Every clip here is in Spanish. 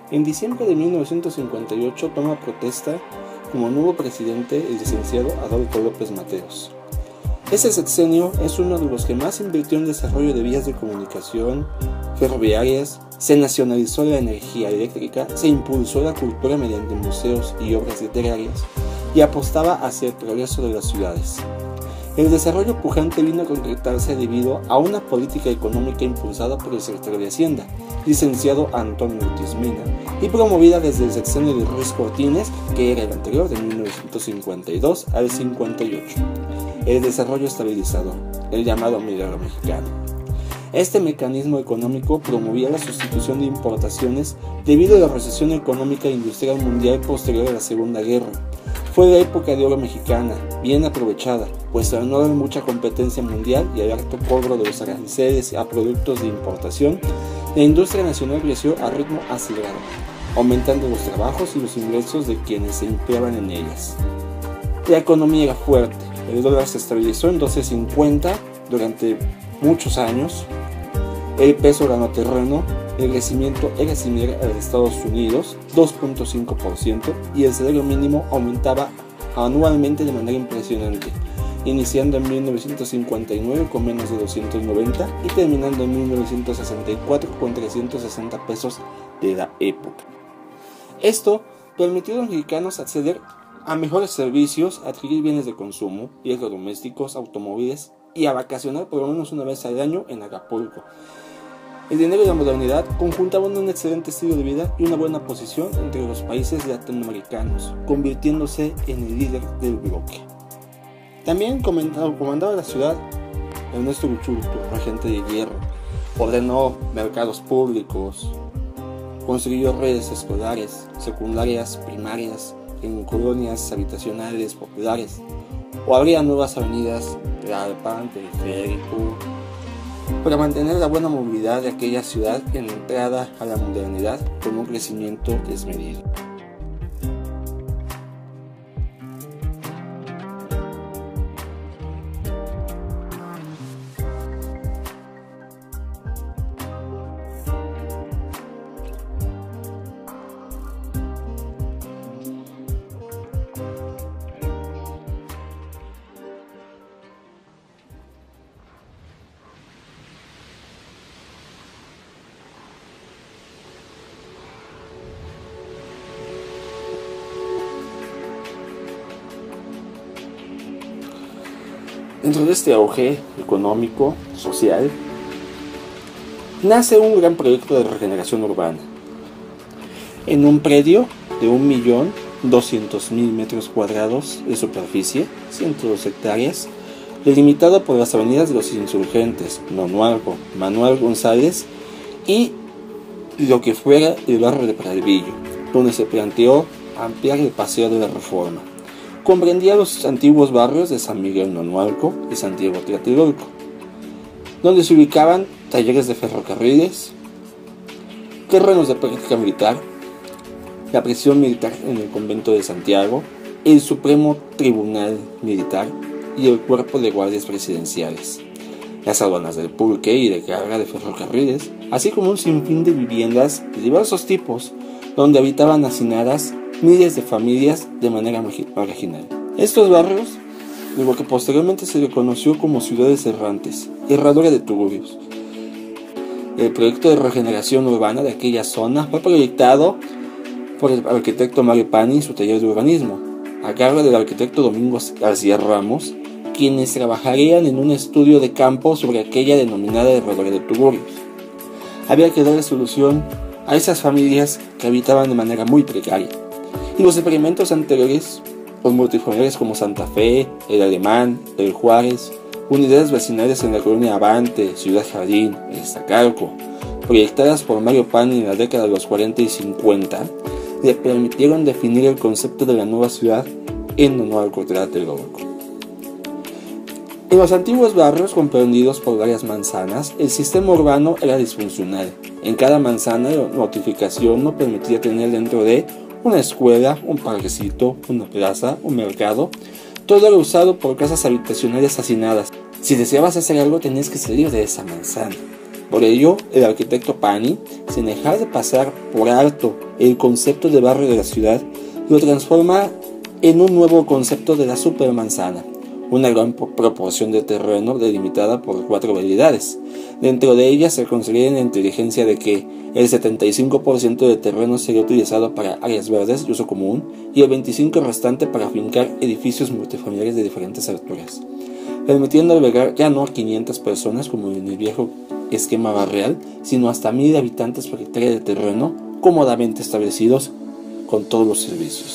En diciembre de 1958 toma protesta como nuevo presidente el licenciado Adolfo López Mateos. Ese sexenio es uno de los que más invirtió en desarrollo de vías de comunicación ferroviarias, se nacionalizó la energía eléctrica, se impulsó la cultura mediante museos y obras literarias y apostaba hacia el progreso de las ciudades. El desarrollo pujante vino a concretarse debido a una política económica impulsada por el secretario de Hacienda, licenciado Antonio Ortiz Mena, y promovida desde el sexenio de Ruiz Cortines, que era el anterior, de 1952 al 58. El desarrollo estabilizador, el llamado milagro mexicano. Este mecanismo económico promovía la sustitución de importaciones debido a la recesión económica e industrial mundial posterior a la Segunda Guerra. Fue la época de oro mexicana, bien aprovechada, pues al no haber mucha competencia mundial y al alto cobro de los aranceles a productos de importación, la industria nacional creció a ritmo acelerado, aumentando los trabajos y los ingresos de quienes se empleaban en ellas. La economía era fuerte, el dólar se estabilizó en 12.50 durante muchos años, el peso ganó terreno, el crecimiento era similar al de Estados Unidos, 2.5%, y el salario mínimo aumentaba anualmente de manera impresionante, iniciando en 1959 con menos de 290 y terminando en 1964 con 360 pesos de la época. Esto permitió a los mexicanos acceder a mejores servicios, adquirir bienes de consumo, electrodomésticos, automóviles y a vacacionar por lo menos una vez al año en Acapulco. El dinero y la modernidad conjuntaban un excelente estilo de vida y una buena posición entre los países latinoamericanos, convirtiéndose en el líder del bloque. También comandaba la ciudad Ernesto Buchurtu, regente de hierro, ordenó mercados públicos, construyó redes escolares, secundarias, primarias, en colonias habitacionales populares, o abría nuevas avenidas, Tlalpan, Periférico, para mantener la buena movilidad de aquella ciudad en la entrada a la modernidad con un crecimiento desmedido. Dentro de este auge económico, social, nace un gran proyecto de regeneración urbana. En un predio de 1.200.000 metros cuadrados de superficie, 102 hectáreas, delimitado por las avenidas de los Insurgentes, Nonualco, Manuel González y lo que fuera el barrio de Pradillo, donde se planteó ampliar el Paseo de la Reforma. Comprendía los antiguos barrios de San Miguel Nonualco y Santiago Tlatelolco, donde se ubicaban talleres de ferrocarriles, terrenos de práctica militar, la prisión militar en el convento de Santiago, el Supremo Tribunal Militar y el cuerpo de guardias presidenciales, las aduanas del pulque y de carga de ferrocarriles, así como un sinfín de viviendas de diversos tipos, donde habitaban hacinadas miles de familias de manera marginal. Estos barrios, de lo que posteriormente se le conoció como ciudades errantes, herradura de tugurios. El proyecto de regeneración urbana de aquella zona fue proyectado por el arquitecto Mario Pani y su taller de urbanismo, a cargo del arquitecto Domingo García Ramos, quienes trabajarían en un estudio de campo sobre aquella denominada herradura de tugurios. Había que darle solución a esas familias que habitaban de manera muy precaria. Y los experimentos anteriores, los multifamiliares como Santa Fe, El Alemán, El Juárez, unidades vecinales en la colonia Avante, Ciudad Jardín, Iztacalco, proyectadas por Mario Pani en la década de los 40 y 50, le permitieron definir el concepto de la nueva ciudad en Nonualco Tlatelolco. En los antiguos barrios comprendidos por varias manzanas, el sistema urbano era disfuncional. En cada manzana la notificación no permitía tener dentro de una escuela, un parquecito, una plaza, un mercado. Todo era usado por casas habitacionales hacinadas. Si deseabas hacer algo tenías que salir de esa manzana. Por ello, el arquitecto Pani, sin dejar de pasar por alto el concepto de barrio de la ciudad, lo transforma en un nuevo concepto de la supermanzana, una gran proporción de terreno delimitada por 4 variedades. Dentro de ellas se considera la inteligencia de que el 75% de terreno sería utilizado para áreas verdes de uso común y el 25% restante para afincar edificios multifamiliares de diferentes alturas, permitiendo albergar ya no a 500 personas como en el viejo esquema barrial, sino hasta 1000 habitantes por hectárea de terreno cómodamente establecidos con todos los servicios.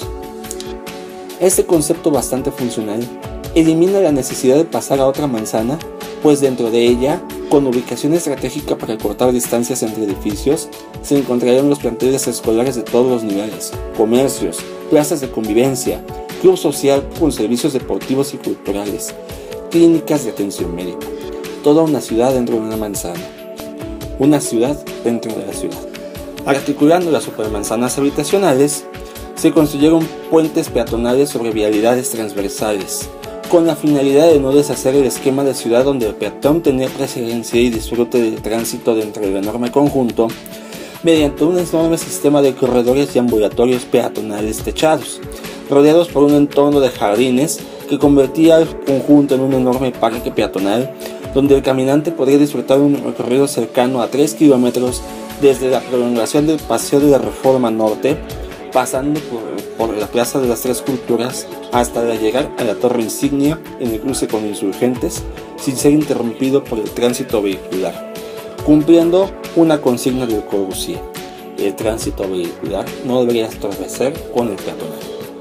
Este concepto bastante funcional elimina la necesidad de pasar a otra manzana, pues dentro de ella, con ubicación estratégica para cortar distancias entre edificios, se encontrarían los planteles escolares de todos los niveles, comercios, plazas de convivencia, club social con servicios deportivos y culturales, clínicas de atención médica. Toda una ciudad dentro de una manzana. Una ciudad dentro de la ciudad. Articulando las supermanzanas habitacionales, se construyeron puentes peatonales sobre vialidades transversales, con la finalidad de no deshacer el esquema de ciudad donde el peatón tenía presencia y disfrute del tránsito dentro del enorme conjunto, mediante un enorme sistema de corredores y ambulatorios peatonales techados, rodeados por un entorno de jardines que convertía el conjunto en un enorme parque peatonal, donde el caminante podría disfrutar un recorrido cercano a 3 kilómetros desde la prolongación del Paseo de la Reforma Norte, pasando por la Plaza de las Tres Culturas hasta llegar a la Torre Insignia en el cruce con Insurgentes, sin ser interrumpido por el tránsito vehicular, cumpliendo una consigna del Corbusier: el tránsito vehicular no debería estorpecer con el peatonal.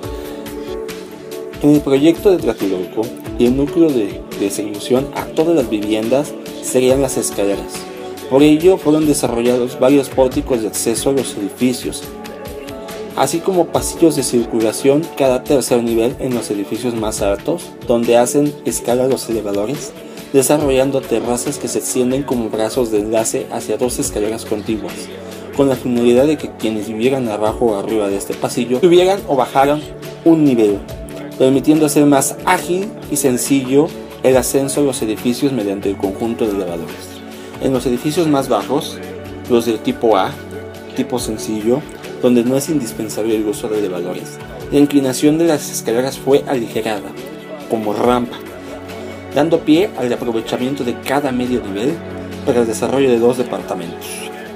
En el proyecto de Tlatelolco, el núcleo de distribución a todas las viviendas serían las escaleras. Por ello fueron desarrollados varios pórticos de acceso a los edificios, así como pasillos de circulación cada tercer nivel en los edificios más altos, donde hacen escala los elevadores, desarrollando terrazas que se extienden como brazos de enlace hacia 2 escaleras contiguas, con la finalidad de que quienes vivieran abajo o arriba de este pasillo subieran o bajaran un nivel, permitiendo hacer más ágil y sencillo el ascenso a los edificios mediante el conjunto de elevadores. En los edificios más bajos, los del tipo A, tipo sencillo, donde no es indispensable el uso de elevadores, la inclinación de las escaleras fue aligerada, como rampa, dando pie al aprovechamiento de cada medio nivel para el desarrollo de 2 departamentos.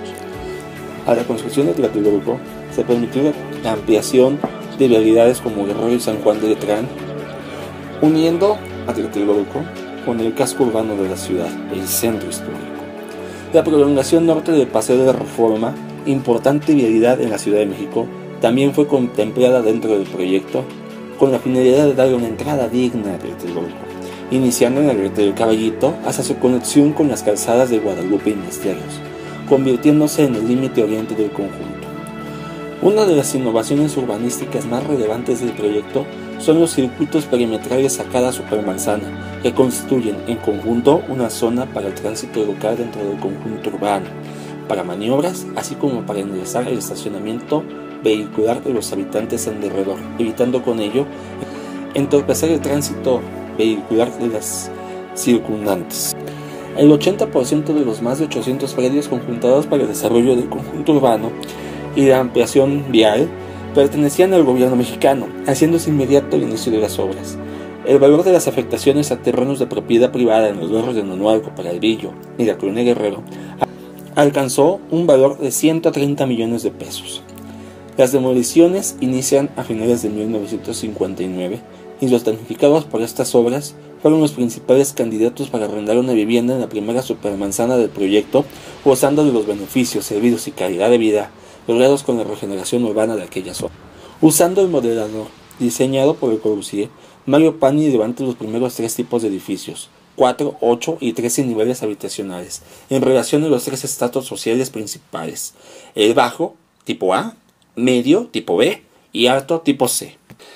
A la construcción de Tlatelolco se permitió la ampliación de vialidades como Guerrero y San Juan de Letrán, uniendo a Tlatelolco con el casco urbano de la ciudad, el centro histórico. La prolongación norte del Paseo de la Reforma, importante vialidad en la Ciudad de México, también fue contemplada dentro del proyecto con la finalidad de darle una entrada digna a Tlatelolco, iniciando en la Glorieta del Caballito hasta su conexión con las calzadas de Guadalupe y Misterios, convirtiéndose en el límite oriente del conjunto. Una de las innovaciones urbanísticas más relevantes del proyecto son los circuitos perimetrales a cada supermanzana, que constituyen en conjunto una zona para el tránsito local dentro del conjunto urbano, para maniobras, así como para enderezar el estacionamiento vehicular de los habitantes en derredor, evitando con ello entorpecer el tránsito vehicular de las circundantes. El 80% de los más de 800 predios conjuntados para el desarrollo del conjunto urbano y la ampliación vial pertenecían al gobierno mexicano, haciéndose inmediato el inicio de las obras. El valor de las afectaciones a terrenos de propiedad privada en los barrios de Nonualco, Paralvillo y la Colonia Guerrero alcanzó un valor de 130 millones de pesos. Las demoliciones inician a finales de 1959 y los damnificados por estas obras fueron los principales candidatos para arrendar una vivienda en la primera supermanzana del proyecto, gozando de los beneficios, servicios y calidad de vida logrados con la regeneración urbana de aquella zona. Usando el modelador diseñado por Le Corbusier, Mario Pani levanta los primeros 3 tipos de edificios, 4, 8 y 13 niveles habitacionales, en relación a los 3 estratos sociales principales: el bajo, tipo A, medio, tipo B, y alto, tipo C.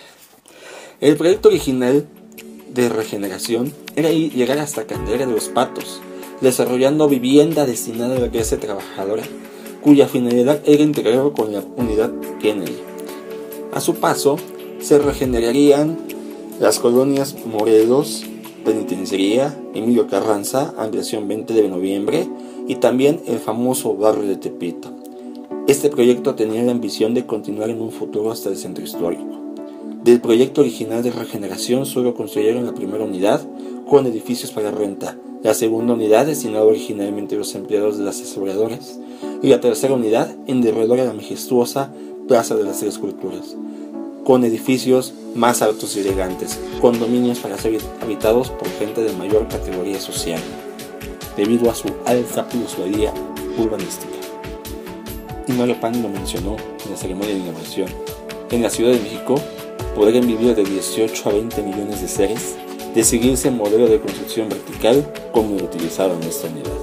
El proyecto original de regeneración era llegar hasta Candelaria de los Patos, desarrollando vivienda destinada a la clase trabajadora, cuya finalidad era integrarlo con la unidad Kennedy. A su paso, se regenerarían las colonias Morelos, Penitenciaría, Emilio Carranza, ampliación 20 de noviembre, y también el famoso barrio de Tepito. Este proyecto tenía la ambición de continuar en un futuro hasta el centro histórico. Del proyecto original de regeneración solo construyeron la primera unidad con edificios para renta, la segunda unidad destinada originalmente a los empleados de las aseguradoras y la tercera unidad en derredor a la majestuosa Plaza de las Tres Culturas, con edificios más altos y elegantes, condominios para ser habitados por gente de mayor categoría social, debido a su alta plusvalía urbanística. Y Mario Pani lo mencionó en la ceremonia de inauguración. En la Ciudad de México podrían vivir de 18 a 20 millones de seres de seguirse el modelo de construcción vertical como lo utilizaron en esta unidad.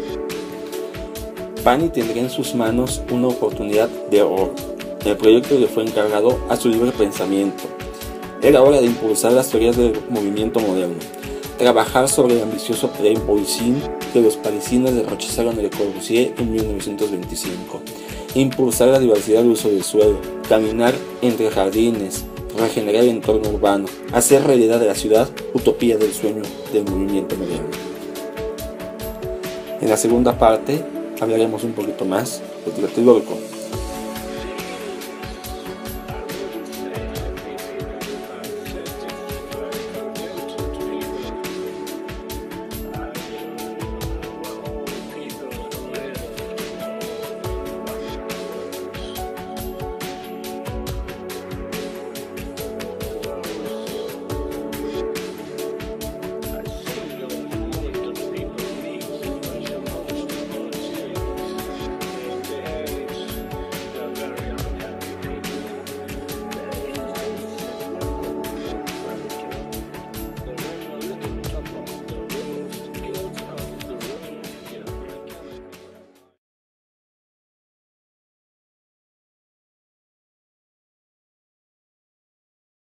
Pani tendría en sus manos una oportunidad de oro. El proyecto le fue encargado a su libre pensamiento. Era hora de impulsar las teorías del movimiento moderno, trabajar sobre el ambicioso plan Poussin que los parisinos derrocharon en Le Corbusier en 1925, impulsar la diversidad de uso del suelo, caminar entre jardines, regenerar el entorno urbano, hacer realidad de la ciudad utopía del sueño del movimiento moderno. En la segunda parte hablaremos un poquito más de Tlatelolco.